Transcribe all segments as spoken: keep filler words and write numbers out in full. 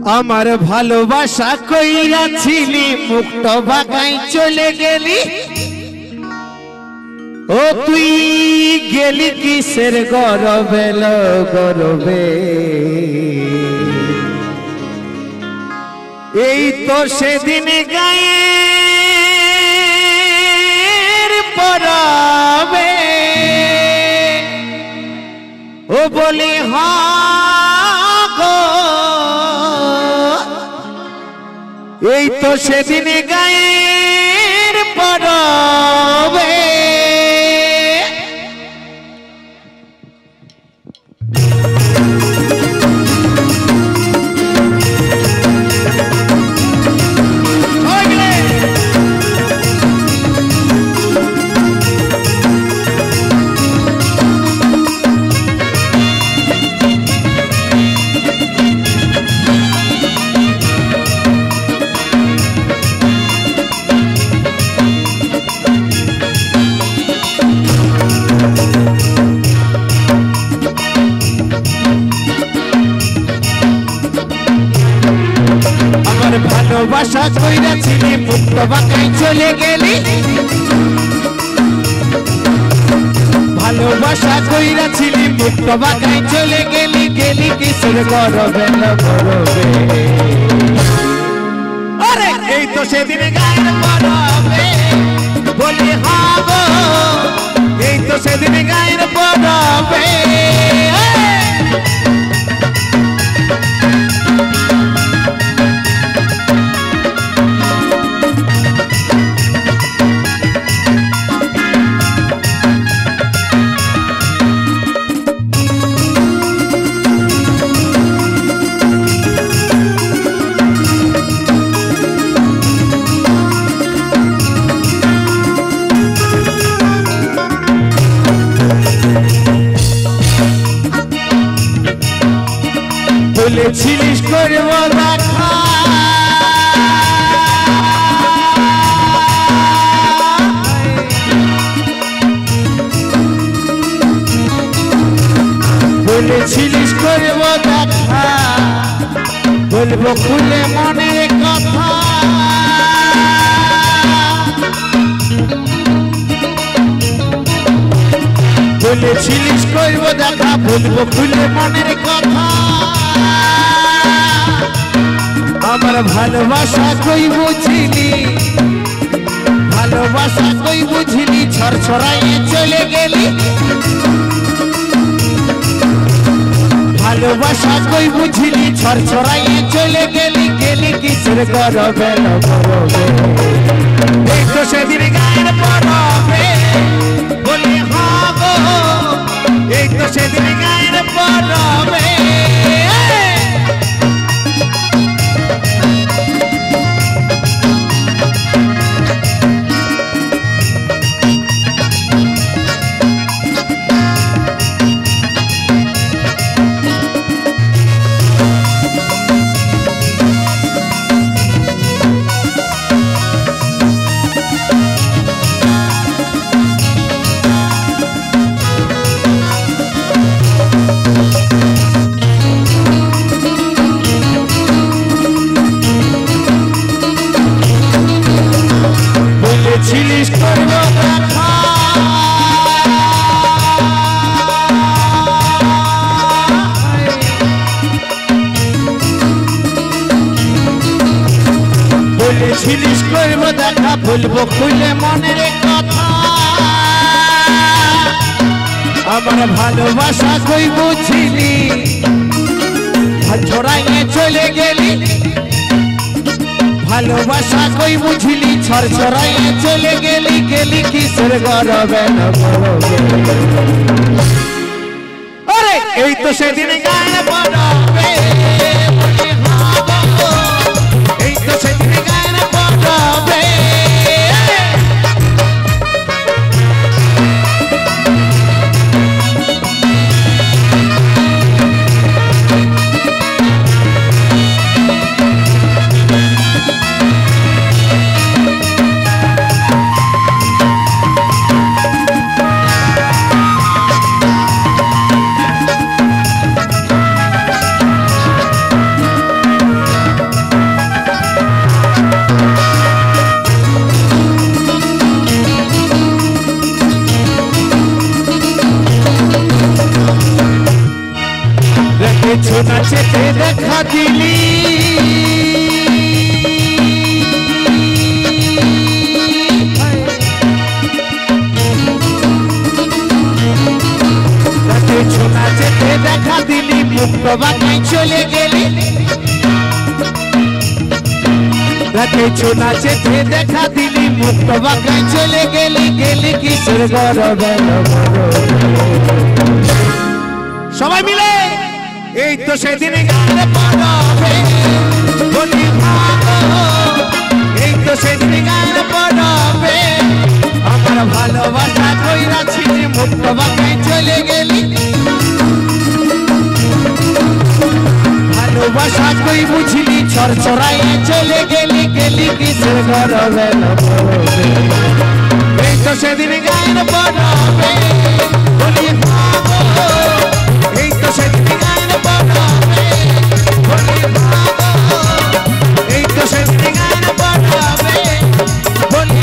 আমার ভালোবাসা কইরা ছিলি মুক্ত বাগাই চলে গেলি ও তুই গেলি কিসের গরবে লো গরবে এই তো সেদিন গায়ের পরাবে ও বলি হ্যাঁ গো এই তো সেদিন গায়ের পরাবে ভালোবাসা কইরা ছিলি মুক্ত বাগাই চলে গেলি ভালোবাসা কইরা ছিলি মুক্ত বাগাই চলে গেলি গেলি কিসের গরবে না গরবে আরে এই তো সেদিন গায়ের পরাবে বলি হ্যাঁ গো এই তো সেদিন গায়ের পরাবে বলেছিলিস করব দেখা বলেছিলিস করব দেখা বলবো খুলে মনের কথা বলেছিলিস করব দেখা বলবো খুলে মনের কথা আমার ভালোবাসা কই বুঝিনি ভালোবাসা কই বুঝিনি ছড়ছড়াইয়ে চলে গেলি ভালোবাসা কই বুঝিনি ছড়ছড়াইয়ে চলে গেলি গেলি কিসের গরবে না গরবে এই তো সেদিন গায়ের পরাবে বলি হ্যাঁ গো এই তো সেদিন গায়ের পরাবে বলেছিলিস করব দেখা বলেছিলিস করব দেখা বলবো খুলে মনের কথা আমার ভালোবাসা কই বুঝিনি ছড়াইয়ে চলে গেলি ভালোবাসা কই বুঝিলি ছড়ছড়াইয়ে চলে গেলি গেলি কিসের গরবে না গরবে আরে এই তো সেদিন গায়ে পরাবে এই তো সেদিন গায়ে পরাবে দেখা দিলি ছোনা যেতে দেখা দিলি মুক্ত বাগাই চলে গেলি রাতে ছোনা যেতে দেখা দিলি মুক্ত বাগাই চলে গেলি গেলি কিসের গরবে সবাই মিলে এই তো সেদিন গানে পড়বে বলি এই তো সেদিন গানে পড়বে আমার ভালোবাসা কইরা ছিলি মুক্ত বাগাই চলে গেলি ভালোবাসা কই বুঝলি ছড়ছড়াইয়ে চলে গেলি গেলি কিসের গরবে এই তো সেদিন গানে পড়বে বলি এই তো সেদিন গানে পড়বে বলি এই তো সেদিন গানে পড়বে বলি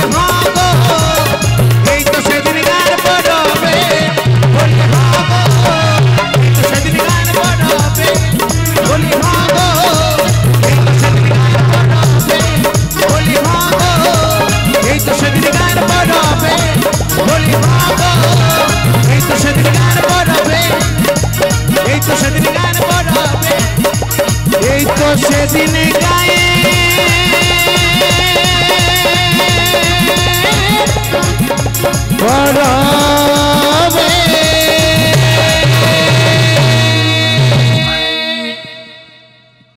এই তো সেদিন গানে পড়বে বলি এই তো সেদিন গানে পড়বে বলি এই তো সেদিন গানে পড়বে বলি এই তো সেদিন গানে পড়বে বলি এই তো সেদিন গানে পড়বে এই তো সেদিন গানে পড়বে এই তো সেদিন গায়ে পড়বে